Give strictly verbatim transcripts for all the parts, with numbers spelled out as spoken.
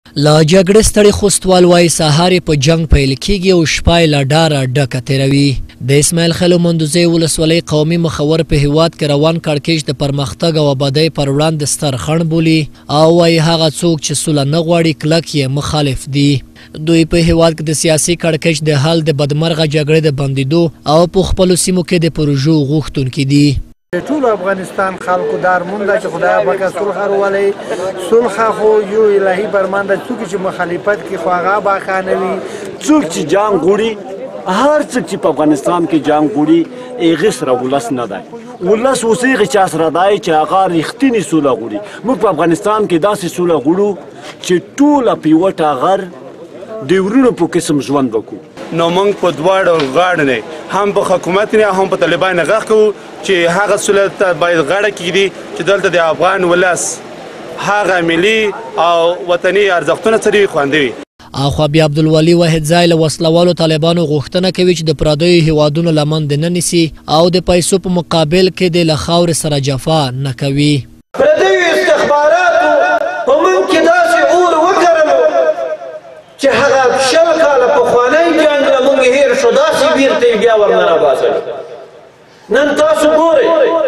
لا جګړې ستړي خوستوال وایي سهار یې په جنګ پیل کیږي او شپه یې له ډاره ډکه تېروي. د اسماعیل خیلو مندوزۍ ولسوالۍ قومي مخور په هیواد کې روان کړکېچ د پرمختګ او ابادۍ پر وړاندې ستر خنډ بولي او وایي هغه څوک چې سوله نه غواړي کلک یې مخالف دي. دوی په هیواد کې د سیاسي کړکېچ د حل د بدمرغه جګړې د بندیدو او په خپلو سیمو کې د پروژو غوښتونکي دي. ټول افغانستان خلکو دارمون ده چې خدای پاک صلح راولي. صلح خو یو الهي فرمان ده، څوک چې مخالفت کوي خو هغه باخانه وي. څوک چې جنګ غواړي، هر څوک چې په افغانستان کې جنګ غواړي هغه سره ولس نه دی. ولس اوس هغه چا سره دی چې هغه رښتینې سوله غواړي. موږ په افغانستان کې داسې سوله غواړو چې ټوله په یوه ټغر د ورونو په قسم ژوند وکړو. نو موږ په دواړو غاړو نه هم په حکومت نه هم په طالبان نه غږ کوو چې هغه سوله ته باید غاړه کیږدي چې دلته د افغان ولس هغه ملي او وطني ارزښتونه سره خوندي وي. اخوا بیا عبدالولي واحدزی له وسلوالو طالبانو غوښتنه کوي چې د پردیو هیوادونو لمن د نه نیسي او د پیسو په مقابل کې د له خاورې سره جفا نه کوي. پردیو استخباراتو په موږ کې داسې اور وکرلو چې هغه شل کاله پخوانی جنګ له موږ هېر شو، داسې بیرته یې بیا ورنه راباسلي. نن تاسو ګورئ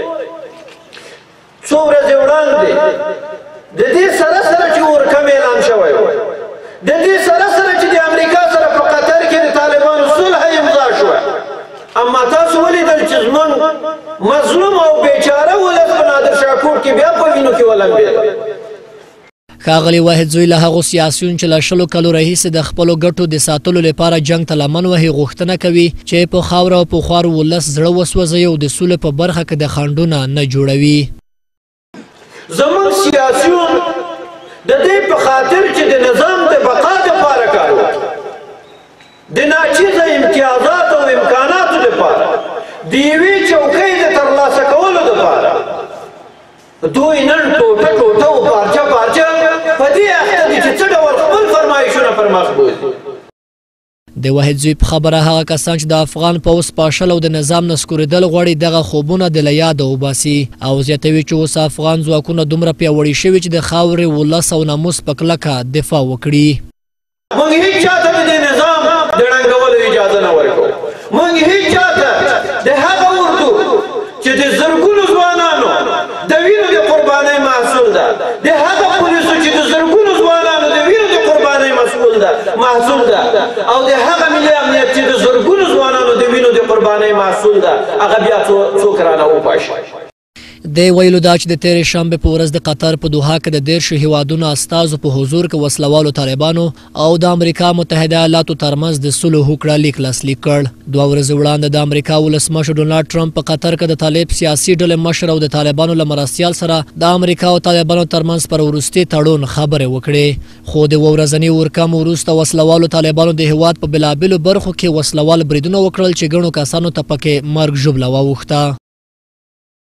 څو ورځې وړاندې د دې سره سره چې اورکم اعلان شوی و، د دې سره سره چې د امریکا سره په قطر کې د طالبانو صلح امضا شوه، اما تاسو ولیدل چې زموږ مظلوم او بیچاره ولس په نادر شاه کوټ کې بیا په وینو کې ولمبېد. ښاغلي واحدزی له هغو سیاسیون چې له شلو کلو راهیسې د خپلو ګټو د ساتلو لپاره جنګ ته لمن وهي غوښتنه کوي چې په خاوره او په خوارو ولس زړه وسوځوي او د سولې په برخه کې د خنډونه نه جوړوي. زموږ سیاسیون د دې په خاطر چې د نظام د بقا دپاره کار وکړي، د ناچیزه امتیازاتو او امکاناتو دپاره، د یوې چوکۍ د ترلاسه کولو دپاره دوی نن ټوټه ټوټه او پارچه پارچه په دې اخته دي چې څه ډول خپل فرمایشونه پر مخ بوځي. د واحدزی په خبره هغه کسان چې د افغان پوځ پاشل او د نظام نه سکورېدل غواړي دغه خوبونه د له یاده وباسي او زیاتوي چې اوس افغان ځواکونه دومره پیاوړي شوي چې د خاورې ولس او ناموس په کلکه دفاع وکړي. موږ هیڅ چاته د دې نظام د ړنګولو اجازه نه ورکوو. موږ هیڅ چاته د هغه ورتو چې د زرګونو ځوانانو د وینو د قربانۍ محصول ده، د هغه پولیسو چې د زرګونو ځوانانو د وینو د قربانۍ مسؤل ده محصول ده، او د هغه ملي امنیت چې د زرګونو ځوانانو د وینو د قربانۍ محصول ده، هغه بیا څوک رانه وپاشي. دی ویلو دا چې د تېرې شنبې په ورځ د قطر په دوحه کې د دېرشو هیوادونو استازو په حضور کې وسلوالو طالبانو او د امریکا متحده ایالاتو ترمنځ د صلح هوکړه لیک لاسلیک کړ. دوه ورځې وړاندې د امریکا ولسمشر ډونالډ ټرمپ په قطر کې د طالب سیاسي ډلې مشر او د طالبانو له مرستیال سره د امریکا او طالبانو ترمنځ پر وروستي تړون خبرې وکړې، خو د اوه ورځني اورکم وروسته وسلوالو طالبانو د هیواد په بېلابېلو برخو کې وسلوال بریدونه وکړل چې ګڼو کسانو ته پکې مرګ ژوبله واوښته.